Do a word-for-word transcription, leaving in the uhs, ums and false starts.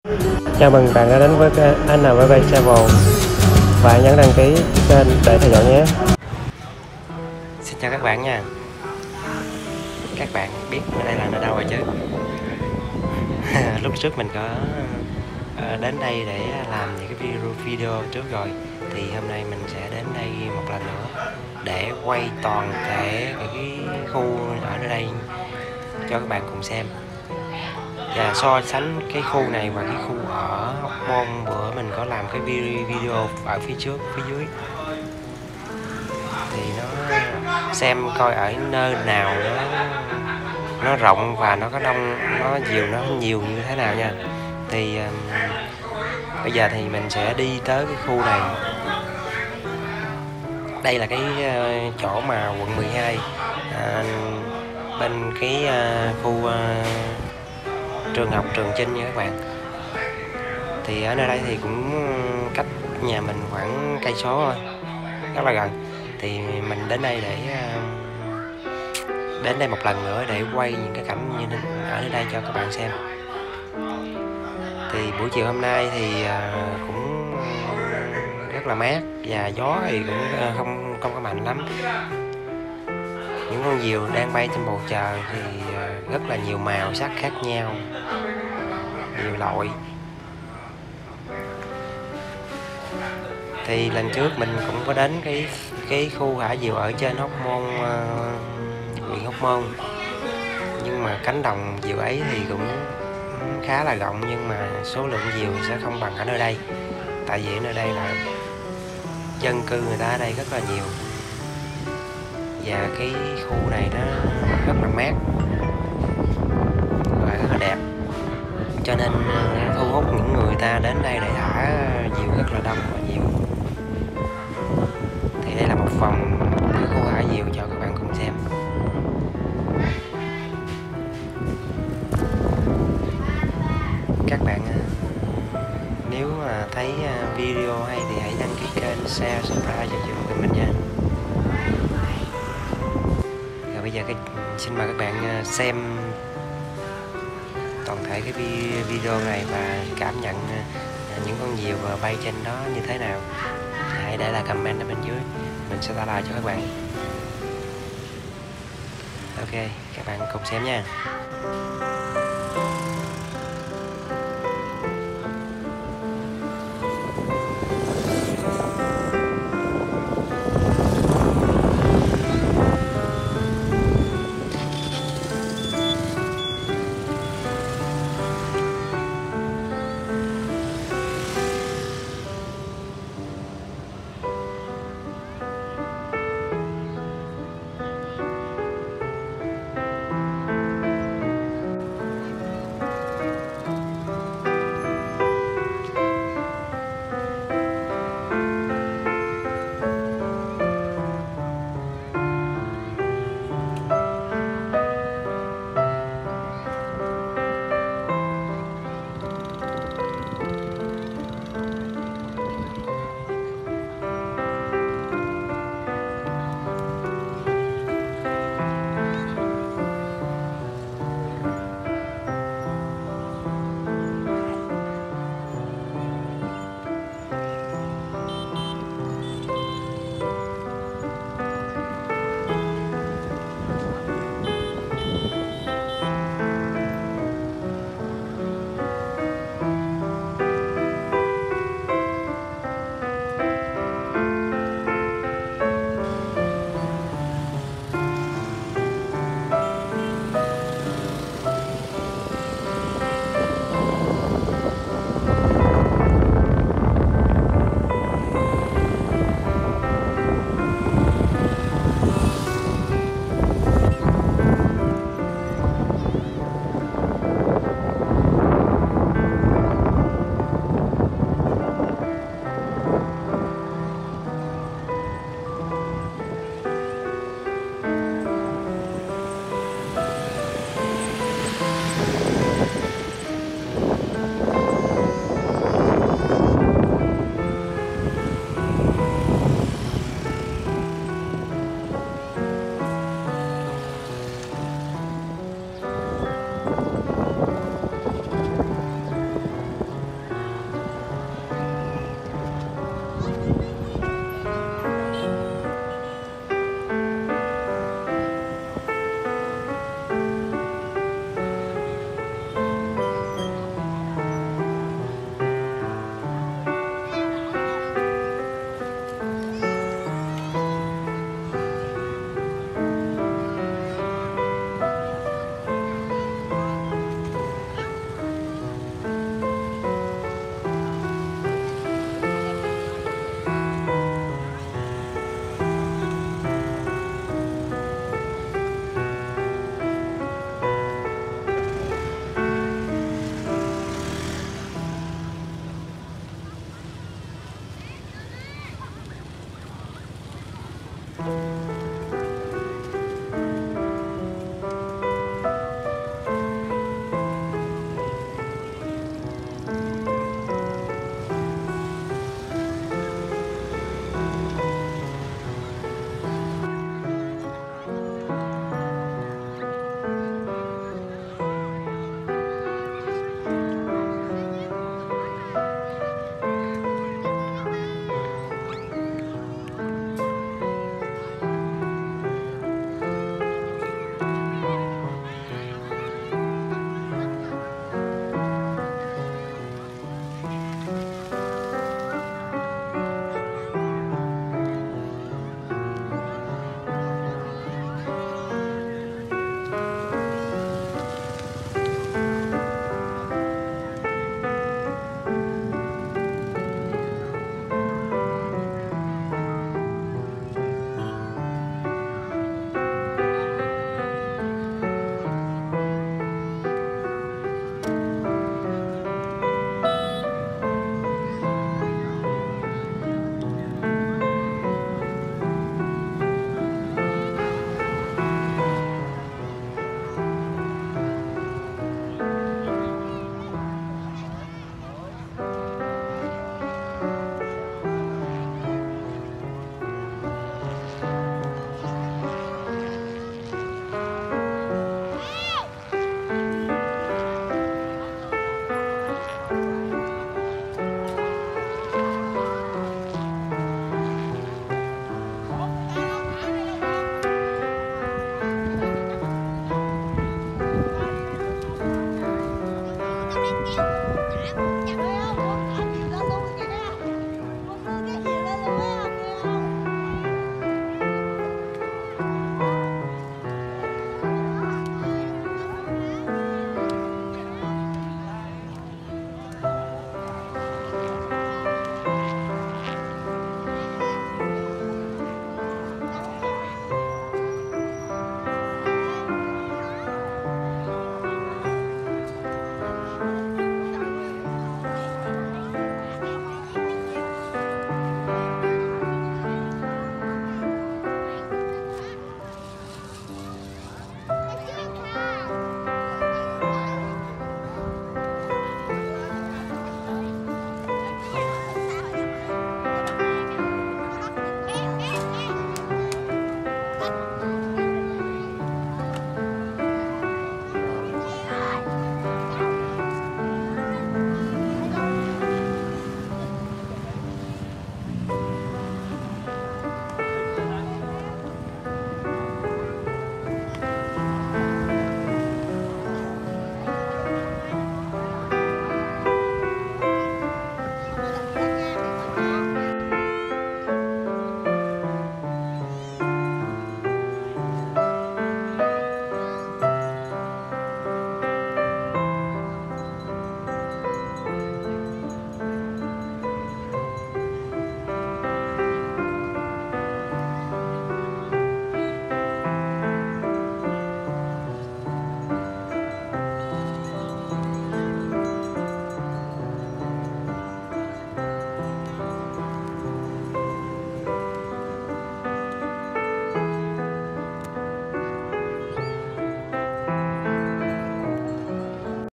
Chào mừng bạn đã đến với en vê vê Travel và nhấn đăng ký kênh để theo dõi nhé. Xin chào các bạn nha. Các bạn biết đây là nơi đâu rồi chứ? Lúc trước mình có đến đây để làm những cái video video trước rồi, thì hôm nay mình sẽ đến đây một lần nữa để quay toàn thể cái khu ở nơi đây cho các bạn cùng xem và so sánh cái khu này và cái khu ở Hóc Môn bữa mình có làm cái video ở phía trước phía dưới, thì nó xem coi ở nơi nào nó nó rộng và nó có đông, nó nhiều nó nhiều như thế nào nha. Thì um, bây giờ thì mình sẽ đi tới cái khu này. Đây là cái uh, chỗ mà quận mười hai, uh, bên cái uh, khu uh, trường học Trường Chinh nha các bạn. Thì ở nơi đây thì cũng cách nhà mình khoảng cây số thôi, rất là gần. Thì mình đến đây để uh, đến đây một lần nữa để quay những cái cảnh như ở nơi đây cho các bạn xem. Thì buổi chiều hôm nay thì cũng rất là mát và gió thì cũng không không có mạnh lắm. Những con diều đang bay trên bầu trời thì rất là nhiều màu sắc khác nhau, nhiều loại. Thì lần trước mình cũng có đến cái cái khu thả diều ở trên Hóc Môn, huyện Hóc Môn, nhưng mà cánh đồng diều ấy thì cũng khá là rộng, nhưng mà số lượng diều sẽ không bằng ở nơi đây, tại vì ở nơi đây là dân cư người ta ở đây rất là nhiều và cái khu này nó rất là mát và rất là đẹp, cho nên thu hút những người ta đến đây để thả diều rất là đông và nhiều. Thì đây là một phần cái khu thả diều cho các bạn cùng xem. Các bạn nếu mà thấy video hay thì hãy đăng ký kênh, share, subscribe cho chúng mình nha. Rồi bây giờ cái, xin mời các bạn xem toàn thể cái video này và cảm nhận những con diều bay trên đó như thế nào. Hãy để lại comment ở bên dưới, mình sẽ trả lời cho các bạn. Ok, các bạn cùng xem nha.